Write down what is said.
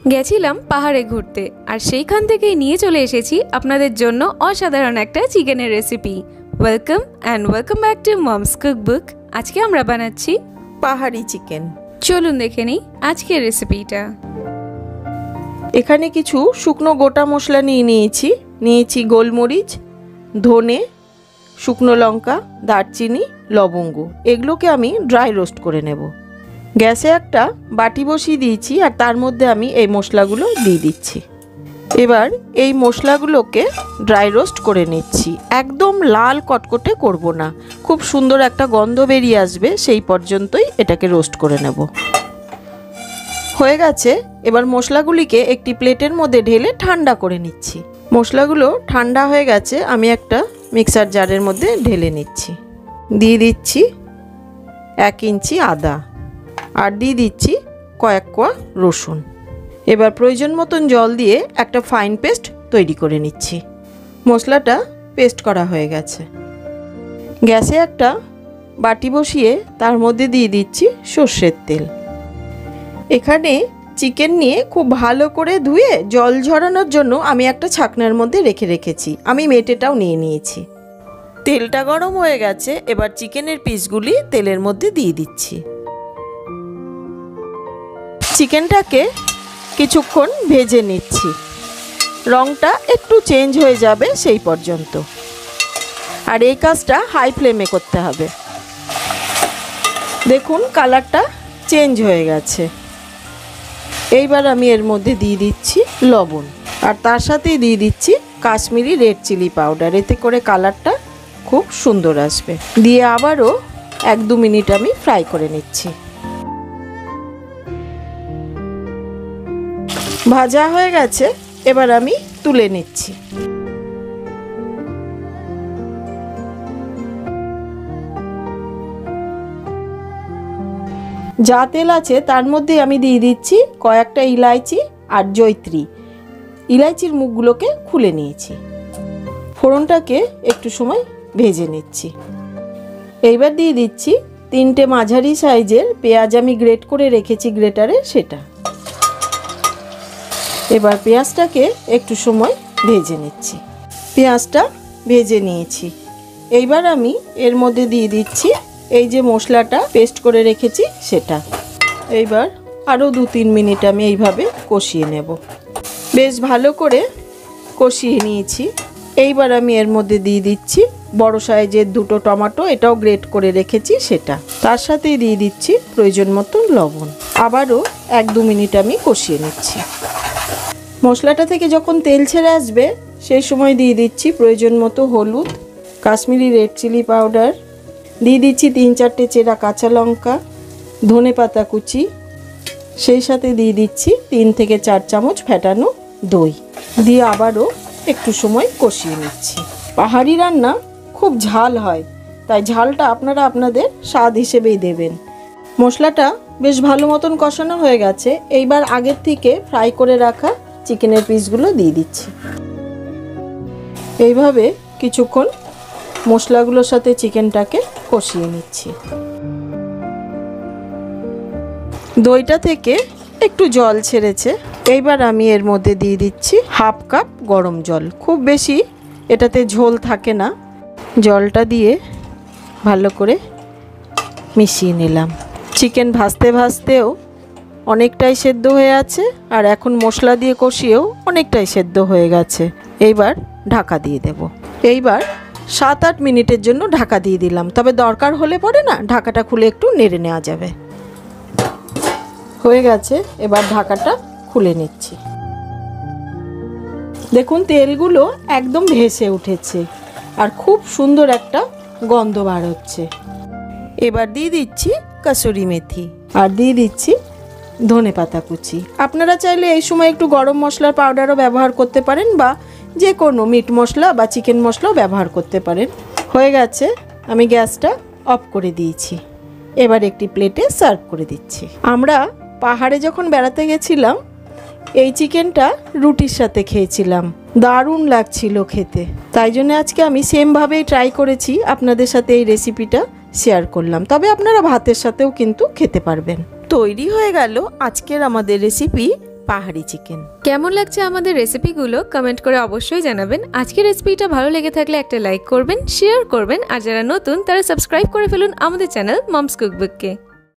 গেছিলাম পাহাড়ে ঘুরতে, আর সেইখান থেকেই নিয়ে চলে এসেছি আপনাদের জন্য অসাধারণ একটা চিকেনের recipe. Welcome back to Mom's Cookbook. আজকে আমরা বানাচ্ছি পাহাড়ি চিকেন। চলুন দেখে নিই আজকের রেসিপিটা। এখানে কিছু শুকনো গোটা মশলা নিয়েছি গোলমরিচ, ধনে, শুকনো লঙ্কা, দারচিনি, লবঙ্গ। এগুলোকে আমি ড্রাই রোস্ট করে নেব। গ্যাসে একটা বাটি বসিয়ে দিয়েছি আর তার মধ্যে আমি এই মশলাগুলো দিয়ে দিচ্ছি। এবার এই মশলাগুলোকে ড্রাই রোস্ট করে নিচ্ছি। একদম লাল কটকটে করব না, খুব সুন্দর একটা গন্ধ বেরিয়ে আসবে সেই পর্যন্তই এটাকে রোস্ট করে নেব। হয়ে গেছে। এবার মশলাগুলিকে একটি প্লেটের মধ্যে ঢেলে ঠান্ডা করে নিচ্ছি। মশলাগুলো ঠান্ডা হয়ে গেছে, আমি একটা মিক্সার জারের মধ্যে ঢেলে নিচ্ছি। দিয়ে দিচ্ছি 1 ইঞ্চি আদা আর দিয়ে দিচ্ছি কয়েক কোয়া রসুন। এবার প্রয়োজন মতন জল দিয়ে একটা ফাইন পেস্ট তৈরি করে নিচ্ছি। মশলাটা পেস্ট করা হয়ে গেছে। গ্যাসে একটা বাটি বসিয়ে তার মধ্যে দিয়ে দিচ্ছি সর্ষের তেল। এখানে চিকেন নিয়ে খুব ভালো করে ধুয়ে জল ঝরানোর জন্য আমি একটা ছাকনার মধ্যে রেখেছি। আমি মেটেটাও নিয়ে নিয়েছি। তেলটা গরম হয়ে গেছে। এবার চিকেনের পিসগুলি তেলের মধ্যে দিয়ে দিচ্ছি। চিকেনটাকে কিছুক্ষণ ভেজে নিচ্ছি, রঙটা একটু চেঞ্জ হয়ে যাবে সেই পর্যন্ত। আর এই কাজটা হাই ফ্লেমে করতে হবে। দেখুন কালারটা চেঞ্জ হয়ে গেছে। এইবার আমি এর মধ্যে দিয়ে দিচ্ছি লবণ আর তার সাথেই দিয়ে দিচ্ছি কাশ্মীরি রেড চিলি পাউডার। এতে করে কালারটা খুব সুন্দর আসবে। দিয়ে আবারও 1-2 মিনিট আমি ফ্রাই করে নিচ্ছি। ভাজা হয়ে গেছে, এবার আমি তুলে নিচ্ছি। যা তেল আছে তার মধ্যে আমি দিয়ে দিচ্ছি কয়েকটা ইলাইচি আর জয়িত্রী। ইলাইচির মুখগুলোকে খুলে নিয়েছি। ফোড়নটাকে একটু সময় ভেজে নিচ্ছি। এইবার দিয়ে দিচ্ছি 3টে মাঝারি সাইজের পেঁয়াজ, আমি গ্রেট করে রেখেছি গ্রেটারে, সেটা। এবার পেঁয়াজটাকে একটু সময় ভেজে নিচ্ছি। পেঁয়াজটা ভেজে নিয়েছি। এইবার আমি এর মধ্যে দিয়ে দিচ্ছি এই যে মশলাটা পেস্ট করে রেখেছি সেটা। এইবার আরও 2-3 মিনিট আমি এইভাবে কষিয়ে নেব। বেশ ভালো করে কষিয়ে নিয়েছি। এইবার আমি এর মধ্যে দিয়ে দিচ্ছি বড় সাইজের 2টো টমেটো, এটাও গ্রেট করে রেখেছি সেটা। তার সাথেই দিয়ে দিচ্ছি প্রয়োজন মতো লবণ। আবারও 1-2 মিনিট আমি কষিয়ে নিচ্ছি। মশলাটা থেকে যখন তেল ছেড়ে আসবে সেই সময় দিয়ে দিচ্ছি প্রয়োজন মতো হলুদ, কাশ্মীরি রেড চিলি পাউডার, দিয়ে দিচ্ছি 3-4টে চেরা কাঁচা লঙ্কা, ধনে পাতা কুচি, সেই সাথে দিয়ে দিচ্ছি 3 থেকে 4 চামচ ফেটানো দই। দিয়ে আবারও একটু সময় কষিয়ে নিচ্ছি। পাহাড়ি রান্না খুব ঝাল হয়, তাই ঝালটা আপনারা আপনাদের স্বাদ হিসেবেই দেবেন। মশলাটা বেশ ভালো মতন কষানো হয়ে গেছে। এইবার আগের থেকে ফ্রাই করে রাখা চিকেনের পিসগুলো দিয়ে দিচ্ছি। এইভাবে কিছুক্ষণ মশলাগুলোর সাথে চিকেনটাকে কষিয়ে নিচ্ছি। দইটা থেকে একটু জল ছেড়েছে। এইবার আমি এর মধ্যে দিয়ে দিচ্ছি 1/2 কাপ গরম জল। খুব বেশি এটাতে ঝোল থাকে না। জলটা দিয়ে ভালো করে মিশিয়ে নিলাম। চিকেন ভাজতে ভাজতেও অনেকটাই সেদ্ধ হয়ে আছে, আর এখন মশলা দিয়ে কষিয়েও অনেকটাই সেদ্ধ হয়ে গেছে। এইবার ঢাকা দিয়ে দেব। এইবার 7-8 মিনিটের জন্য ঢাকা দিয়ে দিলাম, তবে দরকার হলে পরে না ঢাকাটা খুলে একটু নেড়ে নেওয়া যাবে। হয়ে গেছে, এবার ঢাকাটা খুলে নিচ্ছি। দেখুন তেলগুলো একদম ভেসে উঠেছে আর খুব সুন্দর একটা গন্ধ বার হচ্ছে। এবার দিয়ে দিচ্ছি কসুরি মেথি আর দিয়ে দিচ্ছি ধনে পাতা কুচি। আপনারা চাইলে এই সময় একটু গরম মশলার পাউডারও ব্যবহার করতে পারেন, বা যে কোনো মিট মশলা বা চিকেন মশলাও ব্যবহার করতে পারেন। হয়ে গেছে, আমি গ্যাসটা অফ করে দিয়েছি। এবার একটি প্লেটে সার্ভ করে দিচ্ছি। আমরা পাহাড়ে যখন বেড়াতে গেছিলাম এই চিকেনটা রুটির সাথে খেয়েছিলাম, দারুণ লাগছিল খেতে। তাই জন্য আজকে আমি সেমভাবেই ট্রাই করেছি, আপনাদের সাথে এই রেসিপিটা শেয়ার করলাম। তবে আপনারা ভাতের সাথেও কিন্তু খেতে পারবেন। তৈরি হয়ে গেল আজকের আমাদের রেসিপি পাহাড়ি চিকেন। কেমন লাগছে আমাদের রেসিপিগুলো কমেন্ট করে অবশ্যই জানাবেন। আজকের রেসিপিটা ভালো লেগে থাকলে একটা লাইক করবেন, শেয়ার করবেন, আর যারা নতুন তারা সাবস্ক্রাইব করে ফেলুন আমাদের চ্যানেল মমস কুকবুককে।